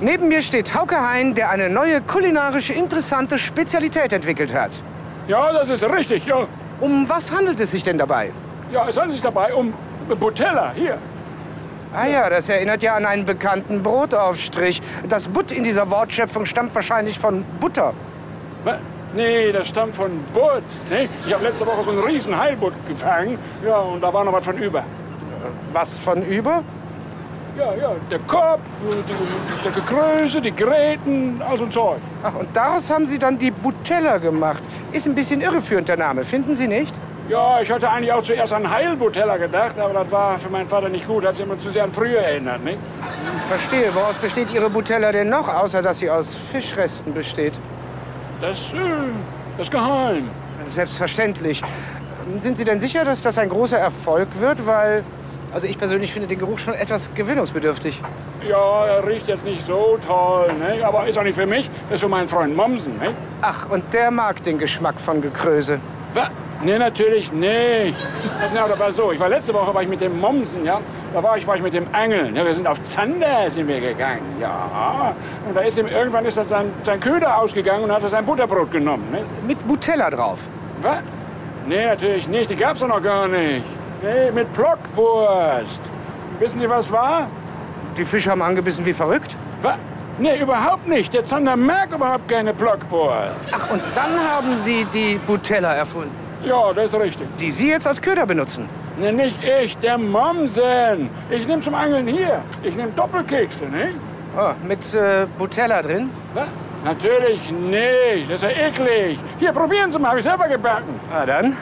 Neben mir steht Hauke Hein, der eine neue kulinarische interessante Spezialität entwickelt hat. Ja, das ist richtig, ja. Um was handelt es sich denn dabei? Ja, es handelt sich dabei um Butella, hier. Ah ja, das erinnert ja an einen bekannten Brotaufstrich. Das Butt in dieser Wortschöpfung stammt wahrscheinlich von Butter. Nee, das stammt von Butt. Nee, ich habe letzte Woche so einen riesen Heilbutt gefangen. Ja, und da war noch was von über. Was von über? Ja, der Kopf, der Gekröse, die Gräten, all so ein Zeug. Ach, und daraus haben Sie dann die Butella gemacht. Ist ein bisschen irreführend, der Name, finden Sie nicht? Ja, ich hatte eigentlich auch zuerst an Heilbutella gedacht, aber das war für meinen Vater nicht gut. Hat sich immer zu sehr an früher erinnert, nicht? Verstehe. Woraus besteht Ihre Butella denn noch, außer dass sie aus Fischresten besteht? Das ist geheim. Selbstverständlich. Sind Sie denn sicher, dass das ein großer Erfolg wird? Weil, also ich persönlich finde den Geruch schon etwas gewöhnungsbedürftig. Ja, er riecht jetzt nicht so toll, ne? Aber ist auch nicht für mich, ist für meinen Freund Mommsen, ne? Ach, und der mag den Geschmack von Gekröse. Was? Nee, natürlich nicht. Ja, das war so, letzte Woche war ich mit dem Mommsen, ja. Da war ich mit dem Angeln. Ja, wir sind auf Zander sind wir gegangen, ja. Und da ist ihm irgendwann sein Köder ausgegangen und hat er sein Butterbrot genommen, ne? Mit Butella drauf. Was? Nee, natürlich nicht. Die gab's doch noch gar nicht. Nee, mit Blockwurst. Wissen Sie, was war? Die Fische haben angebissen wie verrückt. Was? Nee, überhaupt nicht. Der Zander mag überhaupt keine Blockwurst. Ach, und dann haben Sie die Butella erfunden, Ja, das ist richtig. die Sie jetzt als Köder benutzen. Nee, nicht ich, der Mommsen. Ich nehme zum Angeln hier. Ich nehme Doppelkekse, ne? Oh, mit Butella drin? Was? Natürlich nicht. Das ist ja eklig. Hier, probieren Sie mal. Habe ich selber gebacken. Na dann.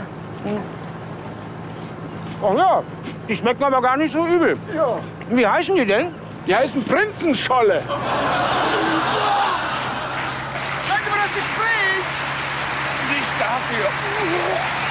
Oh ja, die schmecken aber gar nicht so übel. Ja. Wie heißen die denn? Die heißen Prinzenscholle. Danke für das Gespräch. Nicht dafür.